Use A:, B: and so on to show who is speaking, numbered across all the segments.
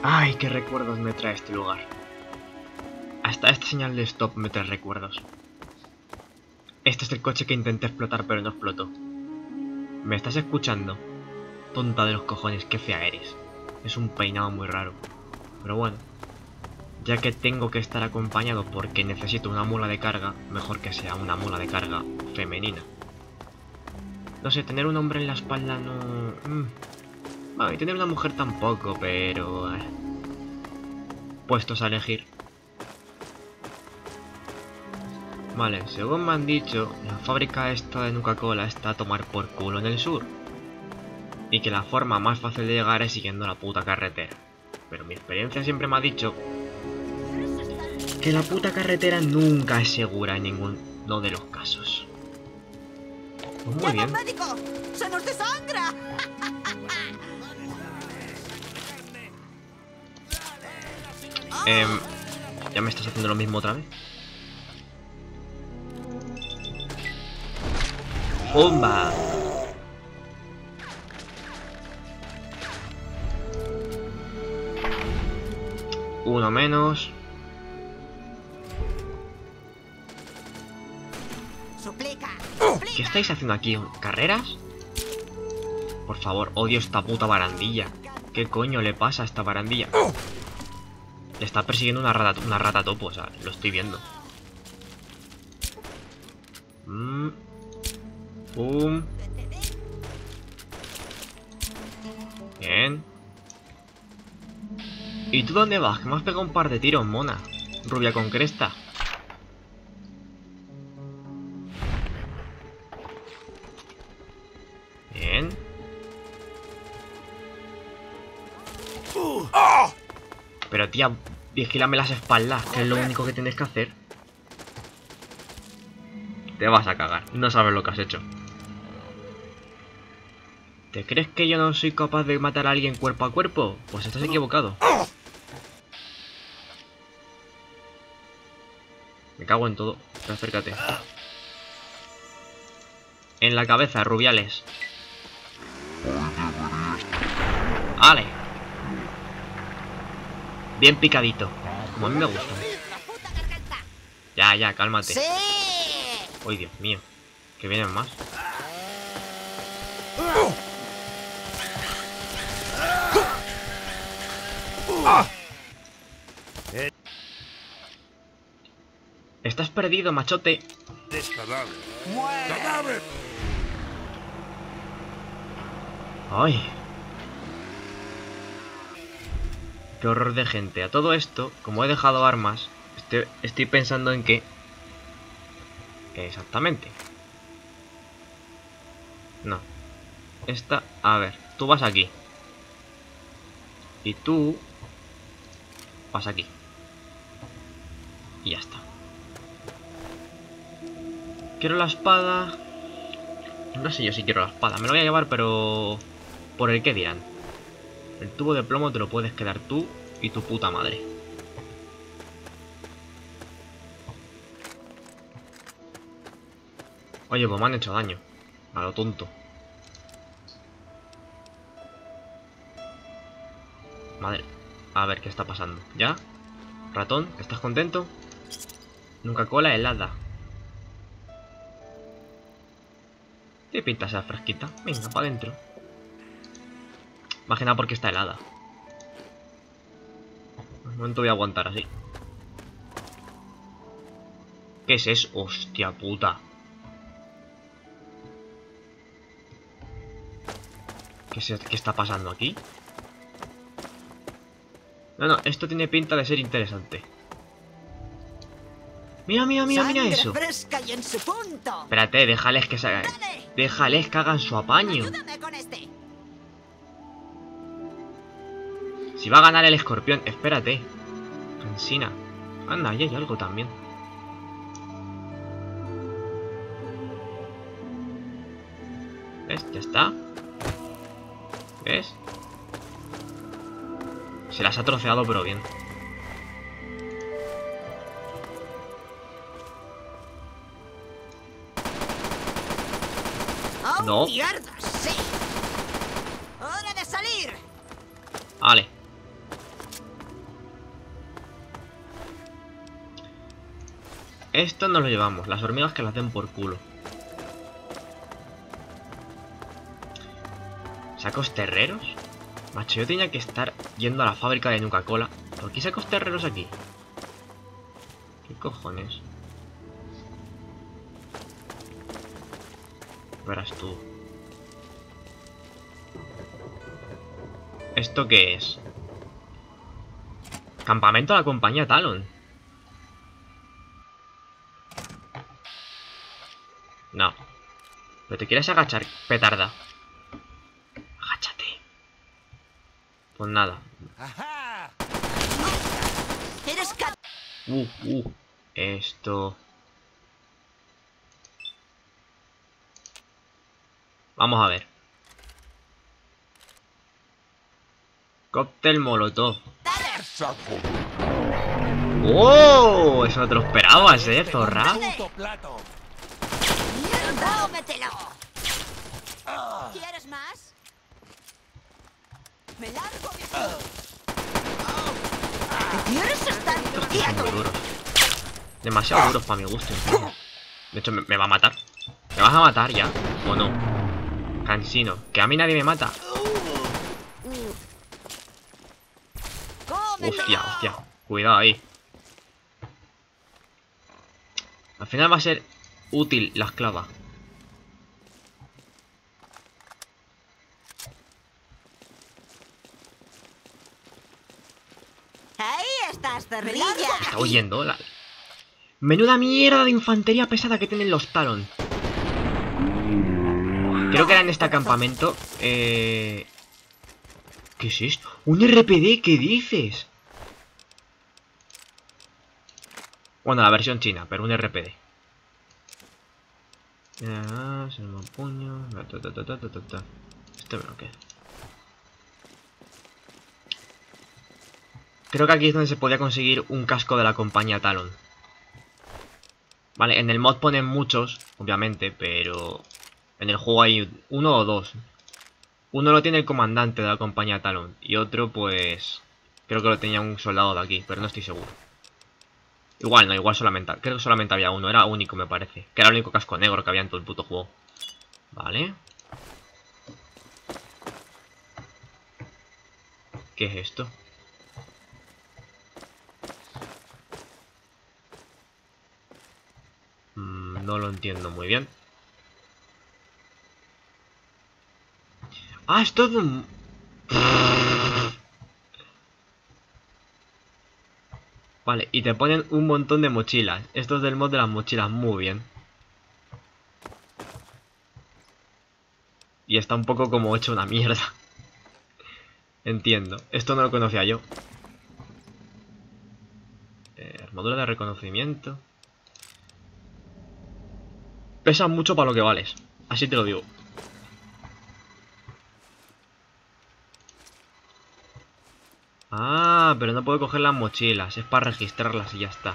A: Ay, qué recuerdos me trae este lugar. Hasta esta señal de stop me trae recuerdos. Este es el coche que intenté explotar pero no explotó. ¿Me estás escuchando? Tonta de los cojones, qué fea eres. Es un peinado muy raro. Pero bueno, ya que tengo que estar acompañado porque necesito una mula de carga, mejor que sea una mula de carga femenina. No sé, tener un hombre en la espalda no... Bueno, y tener una mujer tampoco, pero... Puestos a elegir. Vale, según me han dicho, la fábrica esta de Nuka-Cola está a tomar por culo en el sur. Y que la forma más fácil de llegar es siguiendo la puta carretera. Pero mi experiencia siempre me ha dicho que la puta carretera nunca es segura en ninguno de los casos. Pues muy bien.
B: ¡Médico! ¡Se nos desangra!
A: ¿Ya me estás haciendo lo mismo otra vez? ¡Bomba! Uno menos.
B: ¡Suplica!
A: ¿Qué estáis haciendo aquí? ¿Carreras? Por favor, odio esta puta barandilla. ¿Qué coño le pasa a esta barandilla? Le está persiguiendo una rata topo, o sea, lo estoy viendo. Pum. Bien. ¿Y tú dónde vas? Que me has pegado un par de tiros, mona. Rubia con cresta. Bien. Pero tía, vigílame las espaldas, que es lo único que tienes que hacer. Te vas a cagar, no sabes lo que has hecho. ¿Te crees que yo no soy capaz de matar a alguien cuerpo a cuerpo? Pues estás equivocado. Me cago en todo, pero acércate. En la cabeza, Rubiales. ¡Ale! Bien picadito, como a mí me gusta. Ya, cálmate.
B: ¡Sí!
A: Uy, Dios mío, que vienen más. Estás perdido, machote.
C: ¡Cadáver!
A: Ay. Qué horror de gente. A todo esto, como he dejado armas, estoy pensando en qué. Exactamente. No. Esta, a ver, tú vas aquí. Y tú vas aquí. Y ya está. Quiero la espada. No sé yo si quiero la espada. Me lo voy a llevar, pero... por el que dirán. El tubo de plomo te lo puedes quedar tú y tu puta madre. Oye, pues me han hecho daño. A lo tonto. Madre. A ver qué está pasando. ¿Ya? Ratón, ¿estás contento? Nuka-Cola helada. ¿Qué pinta esa fresquita? Venga, para adentro. Imagina porque está helada. Un momento voy a aguantar así. ¿Qué es eso? Hostia puta. ¿Qué está pasando aquí? No, esto tiene pinta de ser interesante. Mira eso.
B: Fresca y en su punto.
A: Espérate, déjales que se hagan. Déjales que hagan su apaño.
B: Ayúdame con este.
A: Si va a ganar el escorpión, espérate. Cansina. Anda, ahí hay algo también. ¿Ves? Ya está. ¿Ves? Se las ha troceado, pero bien.
B: ¡Oh,
A: No.
B: mierda! ¡Sí! ¡Hora de salir!
A: Vale. Esto nos lo llevamos. Las hormigas que las den por culo. ¿Sacos terreros? Macho, yo tenía que estar yendo a la fábrica de Nuka-Cola. ¿Por qué sacos terreros aquí? ¿Qué cojones? Verás tú. ¿Esto qué es? Campamento de la compañía Talon. No. Pero te quieres agachar, petarda. Agáchate. Pues nada.
B: Eres cap...
A: Esto. Vamos a ver. Cóctel molotov. ¡Oh! Eso no te lo esperabas, zorra.
B: ¡Cómetelo! ¿Quieres más? ¡Me largo, viejo! ¿Quieres estar
A: Son
B: quieto?
A: muy duros. Demasiado duros para mi gusto, incluso. De hecho, me va a matar. ¿Me vas a matar ya? ¿O no? Cansino. Que a mí nadie me mata.
B: ¡Cómetelo!
A: Hostia. Cuidado ahí. Al final va a ser útil la esclava.
B: Ahí estás, zorrilla.
A: Está huyendo. Menuda mierda de infantería pesada que tienen los Talon. Creo que era en este campamento. ¿Qué es esto? ¿Un RPD? ¿Qué dices? Bueno, la versión china, pero un RPD. Se me puño. Esto me lo queda. Creo que aquí es donde se podía conseguir un casco de la compañía Talon. Vale, en el mod ponen muchos, obviamente, pero en el juego hay uno o dos. Uno lo tiene el comandante de la compañía Talon y otro, pues, creo que lo tenía un soldado de aquí, pero no estoy seguro. Igual no, igual solamente, creo que solamente había uno, era único me parece. Que era el único casco negro que había en todo el puto juego. Vale. ¿Qué es esto? No lo entiendo muy bien. Ah, esto es un... Vale, y te ponen un montón de mochilas. Esto es del mod de las mochilas, muy bien. Y está un poco como hecho una mierda. Entiendo. Esto no lo conocía yo. Armadura de reconocimiento. Pesa mucho para lo que vales. Así te lo digo. Ah, pero no puedo coger las mochilas. Es para registrarlas y ya está.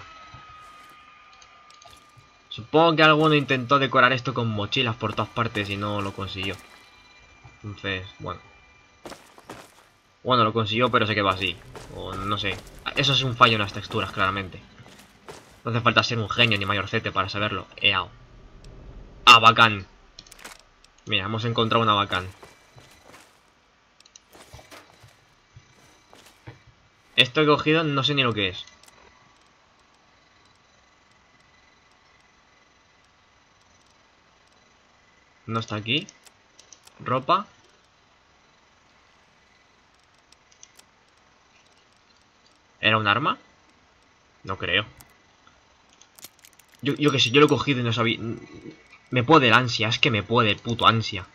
A: Supongo que alguno intentó decorar esto con mochilas por todas partes y no lo consiguió. Entonces, bueno. Bueno, lo consiguió, pero se quedó así. O no sé. Eso es un fallo en las texturas, claramente. No hace falta ser un genio ni mayorcete para saberlo. Eao. ¡Ah, bacán! Mira, hemos encontrado una bacán. Esto he cogido, no sé ni lo que es. No está aquí. Ropa. ¿Era un arma? No creo. Yo qué sé, yo lo he cogido y no sabía... Me puede el ansia, es que me puede el puto ansia.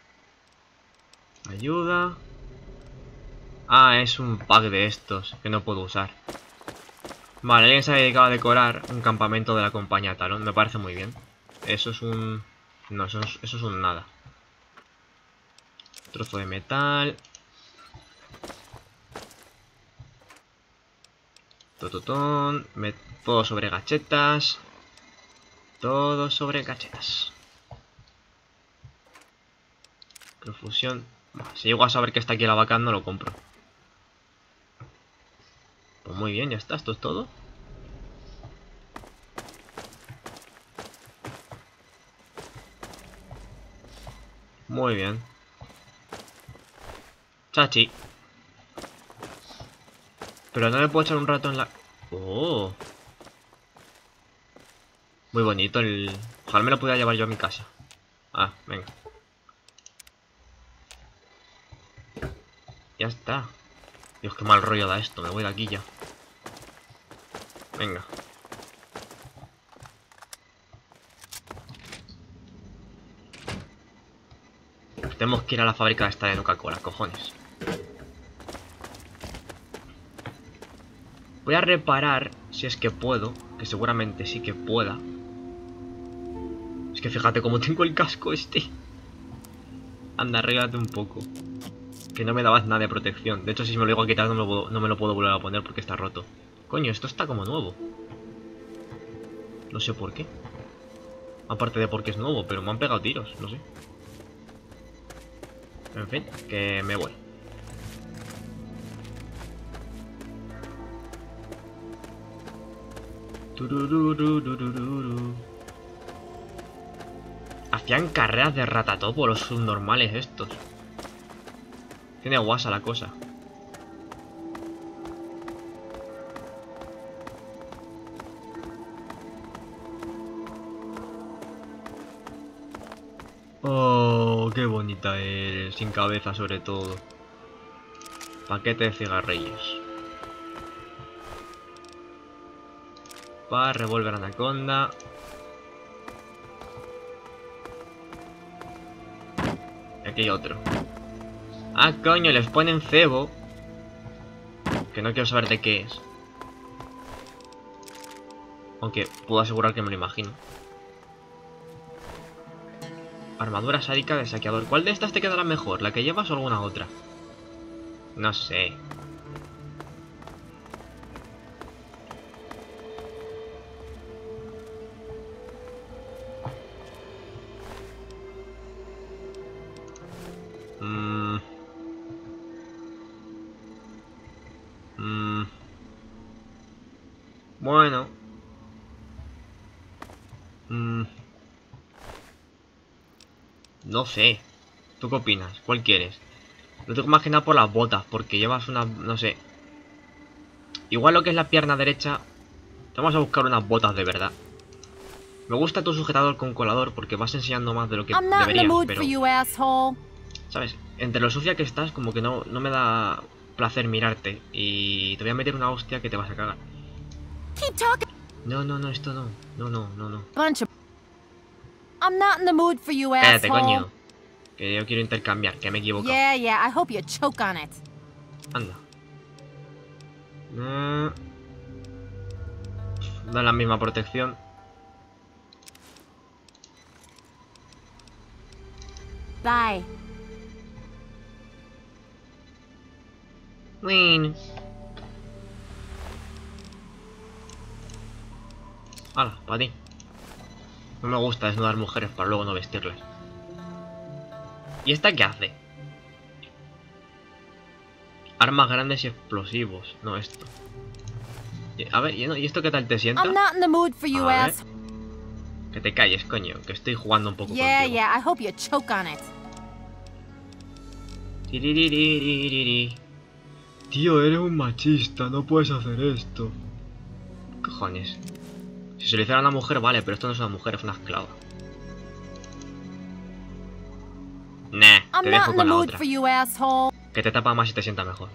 A: Ayuda. Ah, es un pack de estos que no puedo usar. Vale, alguien se ha dedicado a decorar un campamento de la compañía Talon. Me parece muy bien. Eso es un... No, eso es un nada. Trozo de metal. Tototón. Todo sobre gachetas. Todo sobre gachetas. Profusión. Si llego a saber que está aquí la vaca, no lo compro. Pues muy bien, ya está. Esto es todo. Muy bien. Chachi. Pero no le puedo echar un rato en la... Oh. Muy bonito el... Ojalá me lo pudiera llevar yo a mi casa. Ah, venga. Ya está. Dios, qué mal rollo da esto. Me voy de aquí ya. Venga. Tenemos que ir a la fábrica esta de Coca-Cola, cojones. Voy a reparar si es que puedo. Que seguramente sí que pueda. Es que fíjate cómo tengo el casco este. Anda, arréglate un poco. Que no me dabas nada de protección. De hecho, si me lo llego a quitar no me lo puedo volver a poner porque está roto. Coño, esto está como nuevo. No sé por qué. Aparte de porque es nuevo, pero me han pegado tiros, no sé. En fin, que me voy. Hacían carreras de ratatopo los subnormales estos. Tiene guasa la cosa. Oh, qué bonita eres, sin cabeza sobre todo. Paquete de cigarrillos. Para revólver anaconda. Y aquí hay otro. Ah, coño, les ponen cebo. Que no quiero saber de qué es. Aunque puedo asegurar que me lo imagino. Armadura sádica de saqueador. ¿Cuál de estas te quedará mejor? ¿La que llevas o alguna otra? No sé. Bueno. No sé. ¿Tú qué opinas? ¿Cuál quieres? Lo tengo más que nada por las botas, porque llevas una... no sé. Igual lo que es la pierna derecha. Vamos a buscar unas botas de verdad. Me gusta tu sujetador con colador porque vas enseñando más de lo que deberías, pero... ¿Sabes? Entre lo sucia que estás, como que no me da placer mirarte. Y te voy a meter una hostia que te vas a cagar. No, esto no. No.
C: I'm not in the mood for you,
A: Cállate,
C: asshole.
A: coño. Que yo quiero intercambiar, que me he equivocado.
C: Yeah, I hope you choke on it.
A: Anda. Da la misma protección.
C: Bye.
A: Win. Hala, para ti. No me gusta desnudar mujeres para luego no vestirlas. ¿Y esta qué hace? Armas grandes y explosivos. No, esto. A ver, ¿y esto qué tal te sienta?
C: I'm not in the mood for you,
A: A ver.
C: asshole.
A: Que te calles, coño, que estoy jugando un poco
C: Yeah,
A: contigo.
C: I hope you choke on it.
A: Tiririririri. Tío, eres un machista, no puedes hacer esto. Cojones. Si se lo hiciera a una mujer, vale, pero esto no es una mujer, es una esclava. Nah,
C: I'm
A: te
C: not
A: dejo
C: in the
A: con la
C: mood
A: otra.
C: for you, asshole.
A: Que te tapa más y te sienta mejor.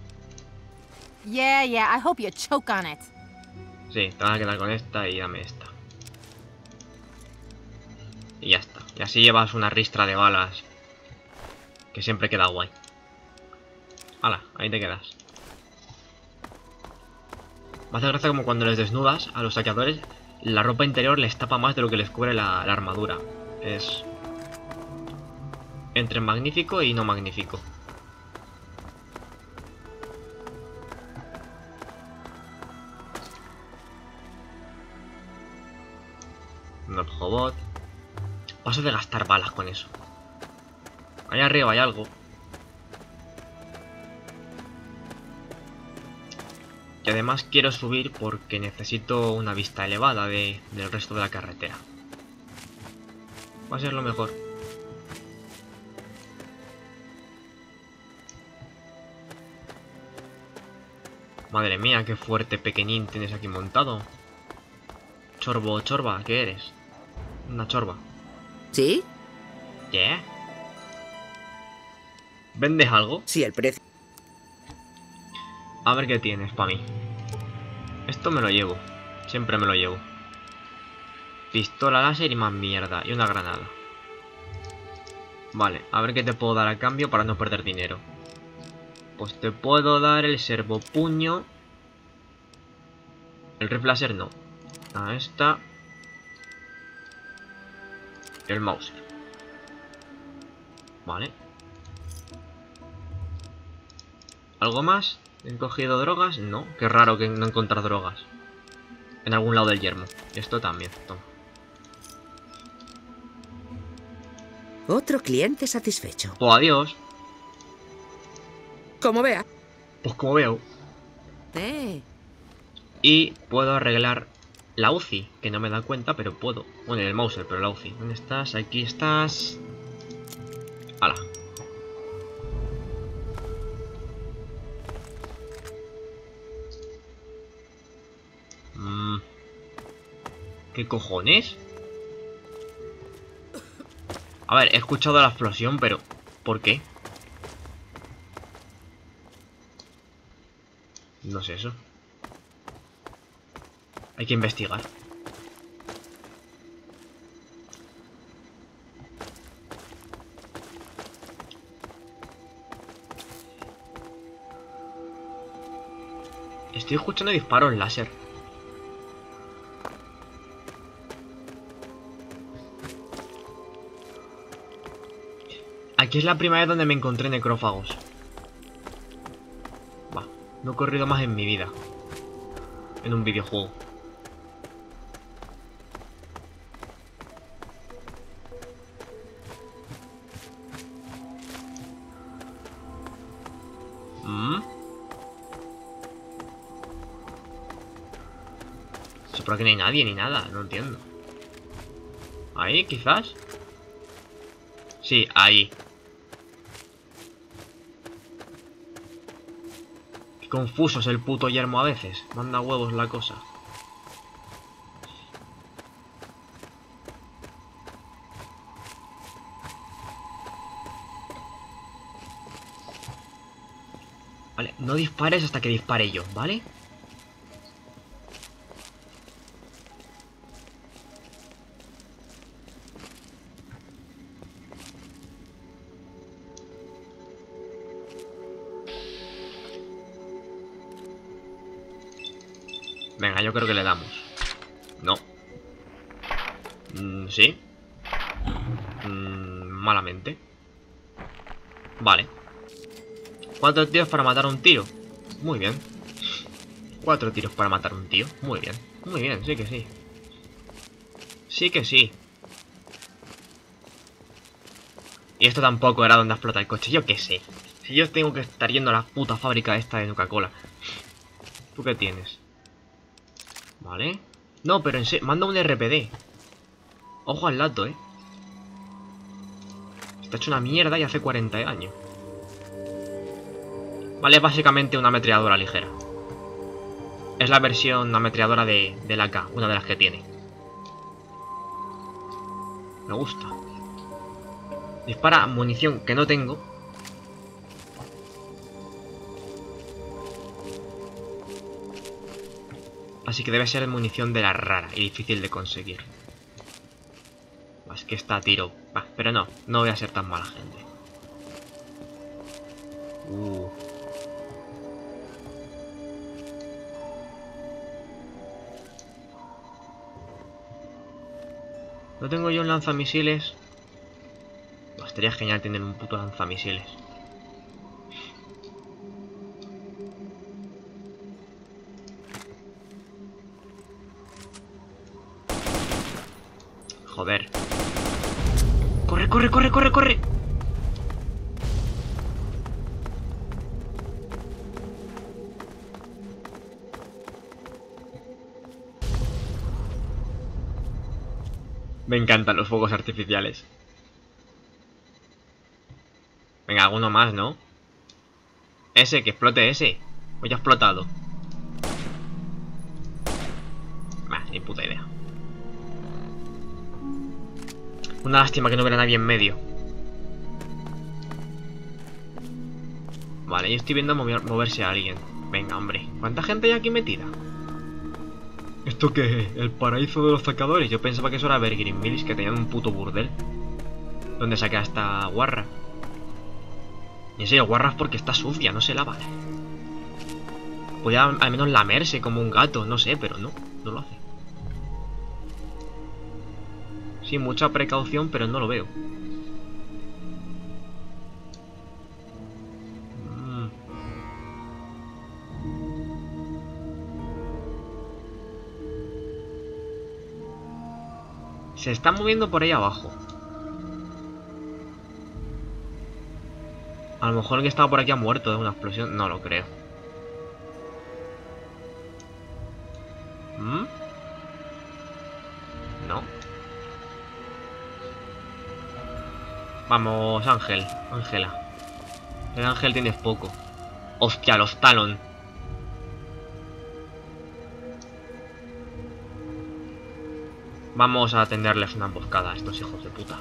C: Yeah, I hope you choke on it.
A: Sí, te vas a quedar con esta y dame esta. Y ya está. Y así llevas una ristra de balas. Que siempre queda guay. Hala, ahí te quedas. Me hace gracia como cuando les desnudas a los saqueadores, la ropa interior les tapa más de lo que les cubre la armadura. Es... entre magnífico y no magnífico. Un Objobot. Paso de gastar balas con eso. Allá arriba hay algo. Y además quiero subir porque necesito una vista elevada del resto de la carretera. Va a ser lo mejor. Madre mía, qué fuerte pequeñín tienes aquí montado. Chorbo, chorba, ¿qué eres? Una chorba.
D: ¿Sí?
A: ¿Qué? ¿Vendes algo?
D: Sí, el precio.
A: A ver qué tienes para mí. Esto me lo llevo. Siempre me lo llevo. Pistola láser y más mierda. Y una granada. Vale, a ver qué te puedo dar a cambio para no perder dinero. Pues te puedo dar el servopuño. El rifle láser no. A esta. El Mauser. Vale. ¿Algo más? ¿He cogido drogas? No. Qué raro que no encontrar drogas en algún lado del yermo. Esto también. Toma.
D: Otro cliente satisfecho.
A: Pues adiós.
D: Como vea.
A: Pues como veo. Y puedo arreglar la UCI, que no me da cuenta, pero puedo. Bueno, el Mauser, pero la UCI. ¿Dónde estás? Aquí estás. ¡Hala! ¿Qué cojones? A ver, he escuchado la explosión, pero ¿por qué? No sé eso. Hay que investigar. Estoy escuchando disparos láser. Aquí es la primera vez donde me encontré necrófagos. Va, no he corrido más en mi vida. En un videojuego. Por aquí no hay nadie ni nada, no entiendo. ¿Ahí, quizás? Sí, ahí. Qué confuso es el puto yermo a veces. Manda huevos la cosa. Vale, no dispares hasta que dispare yo, ¿vale? Venga, yo creo que le damos. No. ¿Sí? Malamente. Vale. 4 tiros para matar a un tío. Muy bien. 4 tiros para matar a un tío. Muy bien. Muy bien, sí que sí. Sí que sí. Y esto tampoco era donde explota el coche. Yo qué sé. Si yo tengo que estar yendo a la puta fábrica esta de Coca-Cola. ¿Tú qué tienes? Vale. No, pero en serio, manda un RPD. Ojo al dato, Está hecho una mierda y hace 40 años. Vale, es básicamente una ametralladora ligera. Es la versión ametralladora de la AK, una de las que tiene. Me gusta. Dispara munición que no tengo. Así que debe ser munición de la rara y difícil de conseguir. Es que está a tiro. Pero no voy a ser tan mala gente. ¿No tengo yo un lanzamisiles? Estaría genial tener un puto lanzamisiles. Joder. ¡Corre, corre, corre, corre, corre! Me encantan los fuegos artificiales. Venga, alguno más, ¿no? Ese, que explote ese. Pues ya ha explotado. Ni puta idea. Una lástima que no hubiera nadie en medio. Vale, yo estoy viendo moverse a alguien. Venga, hombre. ¿Cuánta gente hay aquí metida? ¿Esto qué es? ¿El paraíso de los sacadores? Yo pensaba que eso era Evergreen Mills, que tenían un puto burdel. ¿Dónde saqué a esta guarra? Y en serio, guarras porque está sucia, no se lava. Podría al menos lamerse como un gato, no sé, pero no lo hace. Sí, mucha precaución, pero no lo veo. Se está moviendo por ahí abajo. A lo mejor el que estaba por aquí ha muerto de una explosión. No lo creo. No. Vamos, Ángel. Ángela. El Ángel tienes poco. Hostia, los Talon. Vamos a tenderles una emboscada a estos hijos de puta.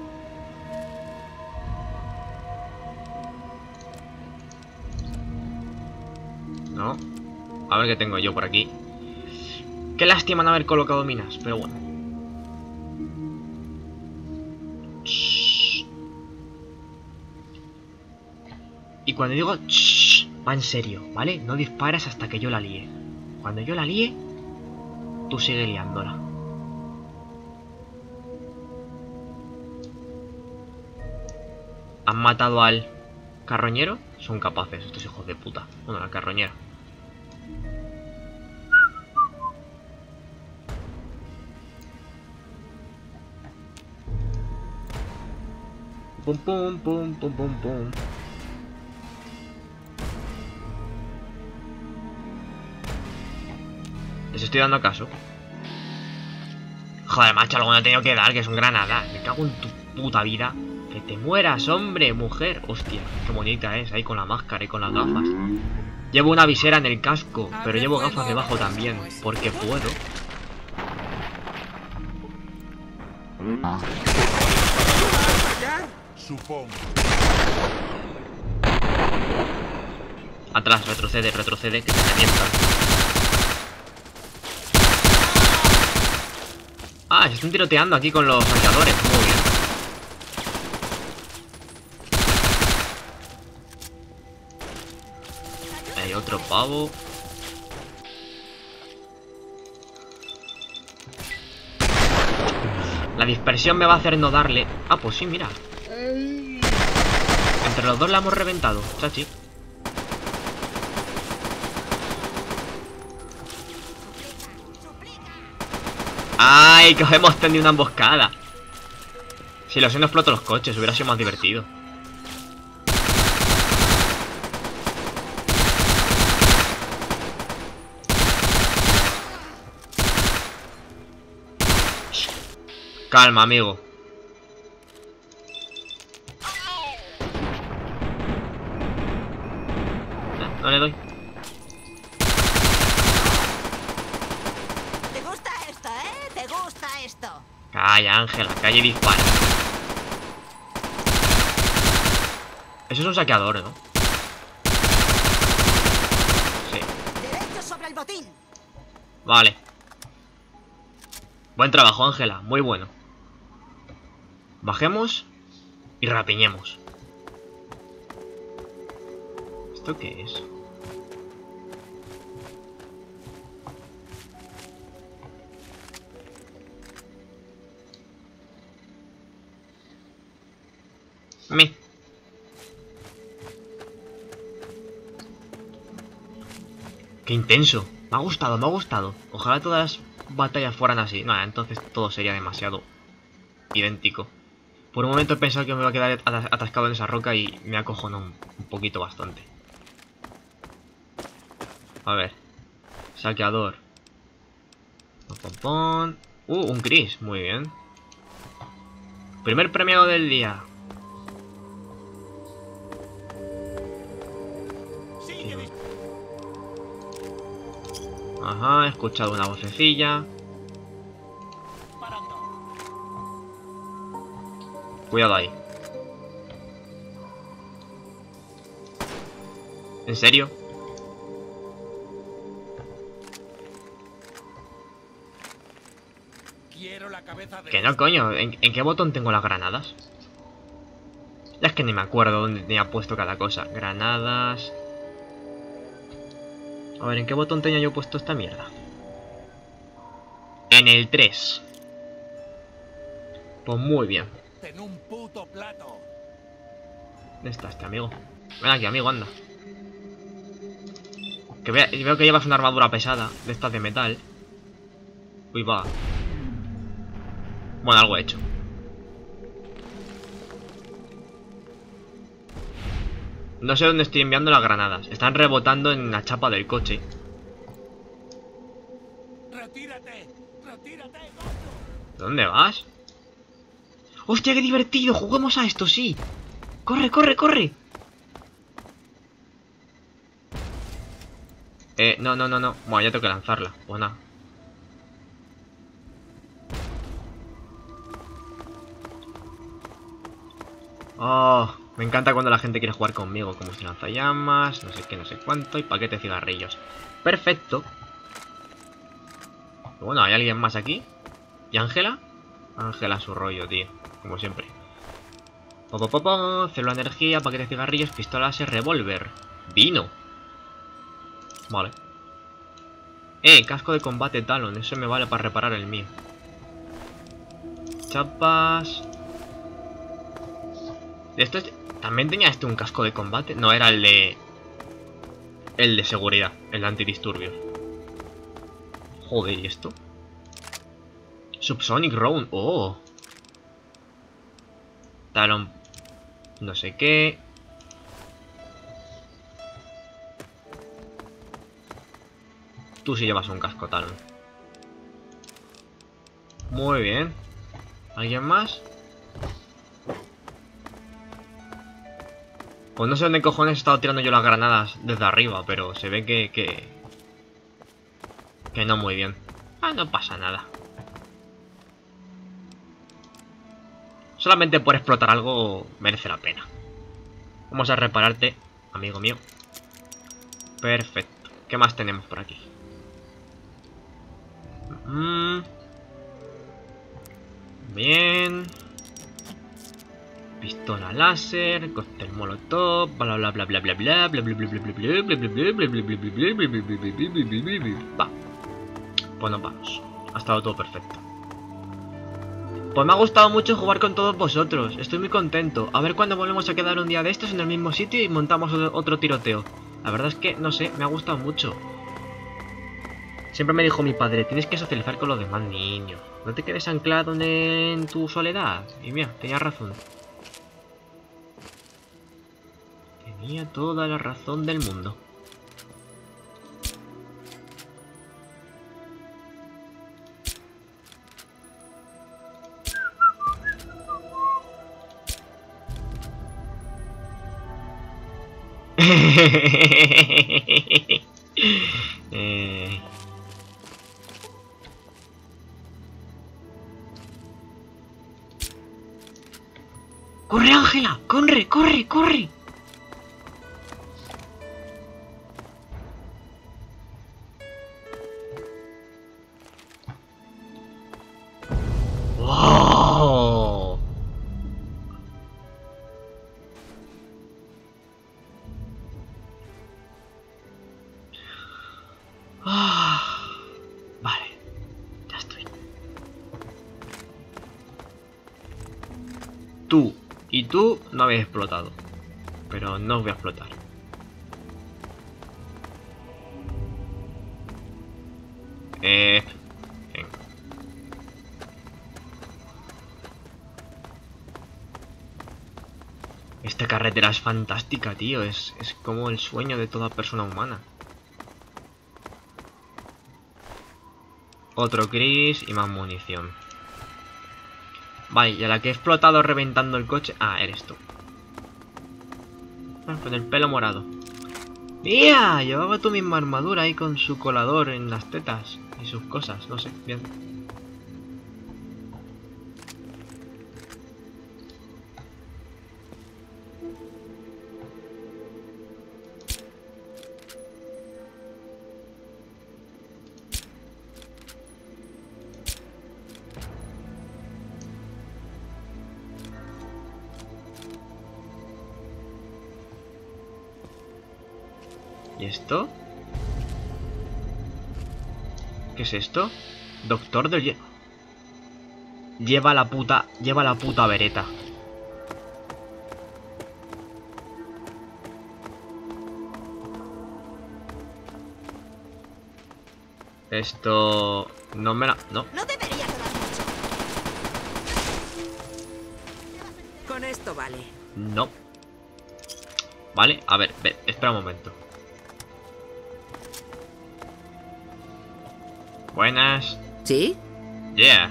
A: No. A ver qué tengo yo por aquí. Qué lástima no haber colocado minas, pero bueno. Y cuando digo va en serio, ¿vale? No disparas hasta que yo la líe. Cuando yo la líe, tú sigue liándola. ¿Han matado al carroñero? Son capaces estos hijos de puta. Bueno, la carroñera. Pum pum pum pum pum pum. Les estoy dando caso. Joder, macho, algo me he tenido que dar, que es un granada. Me cago en tu puta vida. Que te mueras, hombre, mujer. Hostia, qué bonita es, ahí con la máscara y con las gafas. Llevo una visera en el casco, pero llevo gafas debajo también, porque puedo. Atrás, retrocede, retrocede, que te revientan. Ah, se están tiroteando aquí con los saqueadores, muy bien. Hay otro pavo. La dispersión me va a hacer no darle. Ah, pues sí, mira. Entre los dos la hemos reventado, chachi. ¡Ay! Que os hemos tendido una emboscada. Si lo sé, no exploto los coches, hubiera sido más divertido. Calma, amigo. No le doy.
B: ¿Te gusta esto, ¿Te gusta esto?
A: Calla, Ángela, calla y dispara. Eso es un saqueador, ¿no? Sí.
B: Derecho sobre el botín.
A: Vale. Buen trabajo, Ángela, muy bueno. Bajemos y rapiñemos. ¿Esto qué es? Qué intenso. Me ha gustado, me ha gustado. Ojalá todas las batallas fueran así. No, entonces todo sería demasiado idéntico. Por un momento he pensado que me iba a quedar atascado en esa roca y me acojonó un poquito bastante. A ver. Saqueador. Pom, pom. Un gris. Muy bien. Primer premiado del día. Ajá, he escuchado una vocecilla. Cuidado ahí. ¿En serio?
E: Quiero la cabeza de...
A: Que no, coño. ¿En qué botón tengo las granadas? Ya es que ni me acuerdo dónde tenía puesto cada cosa. Granadas... A ver, ¿en qué botón tenía yo puesto esta mierda? En el 3. Pues muy bien.
E: En un puto plato.
A: ¿Dónde está este amigo? Ven aquí, amigo, anda. Que veo que llevas una armadura pesada, de estas de metal. Uy, va. Bueno, algo he hecho. No sé dónde estoy enviando las granadas. Están rebotando en la chapa del coche.
E: ¡Retírate! ¡Retírate!
A: ¿Dónde vas? ¡Hostia, qué divertido! ¡Juguemos a esto, sí! ¡Corre, corre, corre! No. Bueno, ya tengo que lanzarla. Pues nada. Oh, me encanta cuando la gente quiere jugar conmigo. Como si lanzallamas, no sé qué, no sé cuánto. Y paquete de cigarrillos. Perfecto. Bueno, ¿hay alguien más aquí? ¿Y Ángela? Ángela su rollo, tío. Como siempre. Célula de energía, paquete de cigarrillos, pistola láser, revólver. Vino. Vale. Casco de combate Talon. Eso me vale para reparar el mío. Chapas. Esto es... ¿También tenía este un casco de combate? No, era el de... El de seguridad. El de antidisturbios. Joder, ¿y esto? Subsonic Round. Oh. Talon. No sé qué. Tú sí llevas un casco Talon. Muy bien. ¿Alguien más? Pues no sé dónde cojones he estado tirando yo las granadas desde arriba, pero se ve que no muy bien. Ah, no pasa nada. Solamente por explotar algo merece la pena. Vamos a repararte, amigo mío. Perfecto. ¿Qué más tenemos por aquí? Bien. Pistola láser, cóctel molotov, bla bla bla bla bla bla bla bla bla bla bla bla bla bla bla bla. Va. Pues nos vamos. Ha estado todo perfecto. Pues me ha gustado mucho jugar con todos vosotros. Estoy muy contento. A ver cuándo volvemos a quedar un día de estos en el mismo sitio y montamos otro tiroteo. La verdad es que, no sé, me ha gustado mucho. Siempre me dijo mi padre, tienes que socializar con los demás niños. No te quedes anclado en tu soledad. Y mira, tenía razón. Tenía toda la razón del mundo. ¡Corre, Ángela! ¡Corre, corre, corre! ¡Wow! Vale, ya estoy. Tú y tú no habéis explotado, pero no os voy a explotar. Venga. Esta carretera es fantástica, tío. Es como el sueño de toda persona humana. Otro Chris y más munición. Vale, y a la que he explotado reventando el coche... Ah, eres tú. Ah, con el pelo morado. ¡Mía! Llevaba tu misma armadura ahí con su colador en las tetas y sus cosas, no sé, bien. esto? ¿Qué es esto? Doctor del hielo. Lleva la puta vereta. Esto... no me la... no.
B: No debería quedar mucho.
D: Con esto vale.
A: No. Vale, a ver, espera un momento. Buenas.
D: ¿Sí?
A: Yeah.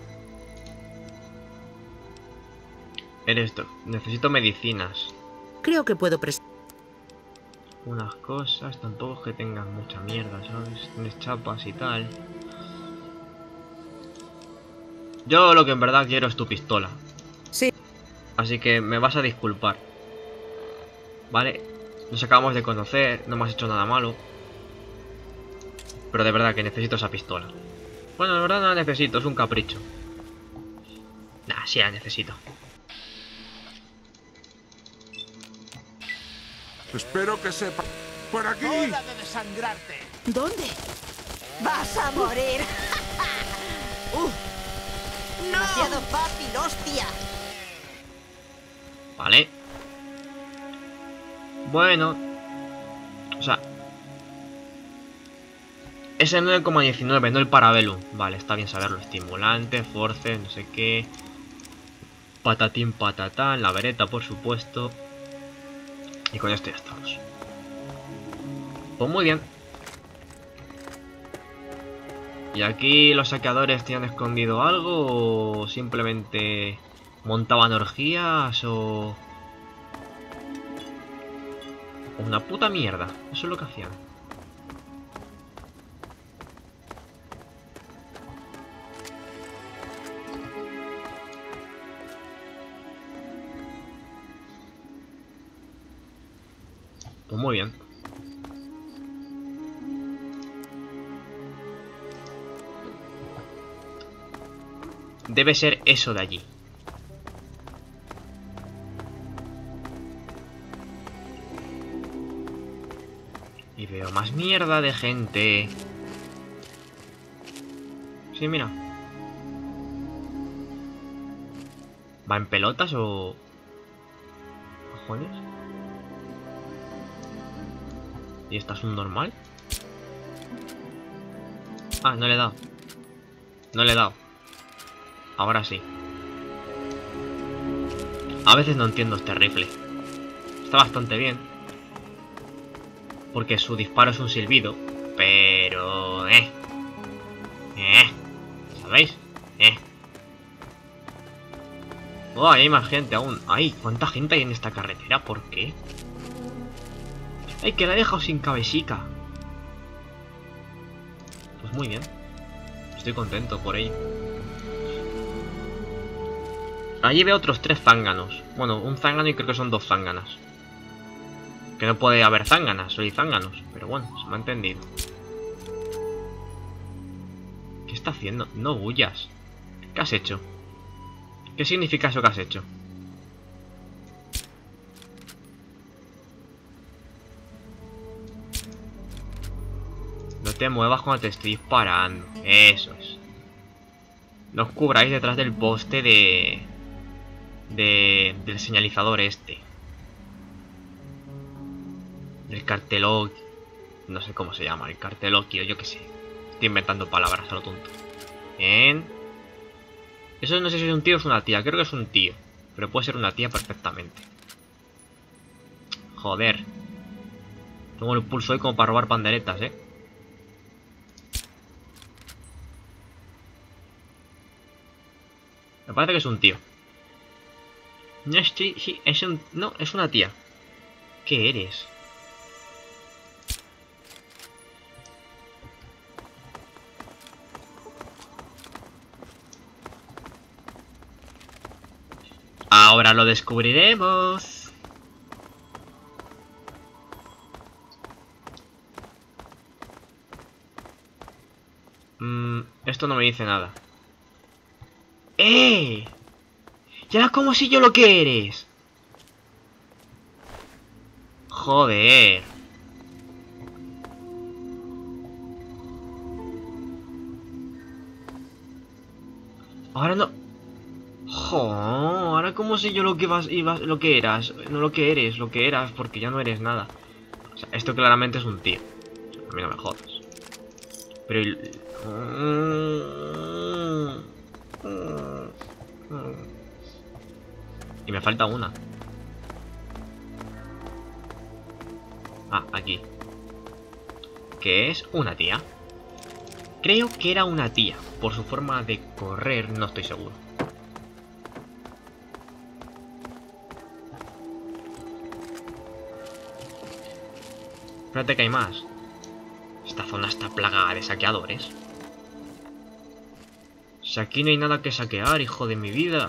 A: Eres tú. Necesito medicinas.
D: Creo que puedo prestar.
A: Unas cosas, tampoco es que tengan mucha mierda, ¿sabes? Tienes chapas y tal. Yo lo que en verdad quiero es tu pistola.
D: Sí.
A: Así que me vas a disculpar. Vale, nos acabamos de conocer, no me has hecho nada malo. Pero de verdad que necesito esa pistola. Bueno, de verdad no la necesito, es un capricho. Nah, sí la necesito.
E: Espero que sepa. ¡Por aquí!
F: ¡Hora de desangrarte!
D: ¿Dónde?
B: ¡Vas a morir!
D: ¡No!
B: ¡Demasiado fácil, hostia!
A: Vale. Bueno. O sea... es el 9,19, no el Parabellum. Vale, está bien saberlo. Estimulante, force, no sé qué. Patatín, patatán, la vereta, por supuesto. Y con esto ya estamos. Pues muy bien. ¿Y aquí los saqueadores tenían escondido algo? ¿O simplemente montaban orgías? ¿O una puta mierda? Eso es lo que hacían. Pues muy bien. Debe ser eso de allí. Y veo más mierda de gente. Sí, mira. ¿Va en pelotas o...? ¿Cojones? ¿Y esta es un normal? Ah, no le he dado. No le he dado. Ahora sí. A veces no entiendo este rifle. Está bastante bien. Porque su disparo es un silbido. Pero... ¿sabéis? Oh, hay más gente aún. Ay, ¿cuánta gente hay en esta carretera? ¿Por qué? ¡Ay, que la he dejado sin cabecica! Pues muy bien. Estoy contento por ello. Allí veo otros 3 zánganos. Bueno, un zángano y creo que son 2 zánganas. Que no puede haber zánganas, soy zánganos. Pero bueno, se me ha entendido. ¿Qué está haciendo? No huyas. ¿Qué has hecho? ¿Qué significa eso que has hecho? No te muevas cuando te estoy disparando. Eso es. No os cubráis detrás del poste del señalizador este. Del carteloquio. No sé cómo se llama, el carteloquio, yo qué sé. Estoy inventando palabras a lo tonto. Bien. Eso no sé si es un tío o es una tía. Creo que es un tío. Pero puede ser una tía perfectamente. Joder. Tengo el pulso hoy como para robar panderetas, Me parece que es un tío. No estoy... Sí, es un... No, es una tía. ¿Qué eres? Ahora lo descubriremos. Esto no me dice nada. ¡Eh! Ya como si yo lo que eres. Joder. Ahora no... Jo, ahora cómo sé yo lo que lo que eras, no lo que eres, lo que eras, porque ya no eres nada. O sea, esto claramente es un tío. O sea, a mí no me jodas. Pero y me falta una. Ah, aquí. Que es una tía. Creo que era una tía. Por su forma de correr, no estoy seguro. Espérate que hay más. Esta zona está plagada de saqueadores. Si aquí no hay nada que saquear, hijo de mi vida.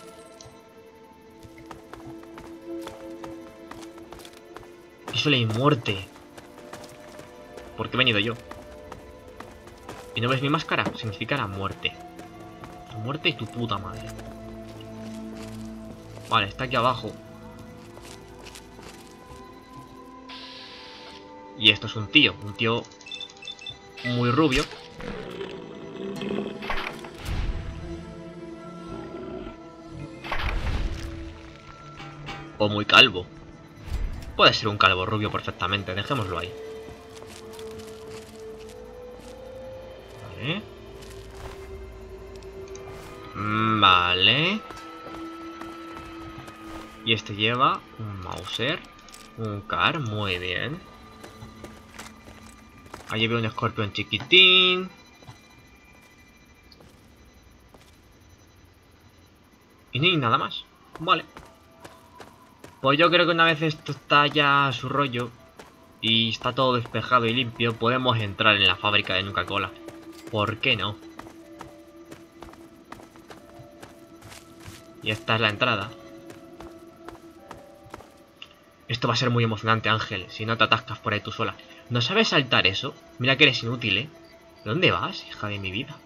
A: Y solo hay muerte. ¿Por qué he venido yo? ¿Y no ves mi máscara? Significa la muerte. La muerte y tu puta madre. Vale, está aquí abajo. Y esto es un tío muy rubio. O muy calvo. Puede ser un calvo rubio perfectamente, dejémoslo ahí. Vale. Vale. Y este lleva un Mauser, un Car, muy bien. Allí veo un escorpión chiquitín. Y no hay nada más. Vale. Pues yo creo que una vez esto está ya a su rollo y está todo despejado y limpio, podemos entrar en la fábrica de Nuka-Cola. ¿Por qué no? Y esta es la entrada. Esto va a ser muy emocionante, Ángel, si no te atascas por ahí tú sola. ¿No sabes saltar eso? Mira que eres inútil, ¿eh? ¿Dónde vas, hija de mi vida?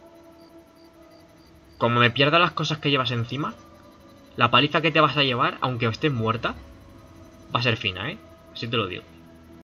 A: Como me pierda las cosas que llevas encima, la paliza que te vas a llevar, aunque estés muerta, va a ser fina, ¿eh? Así te lo digo.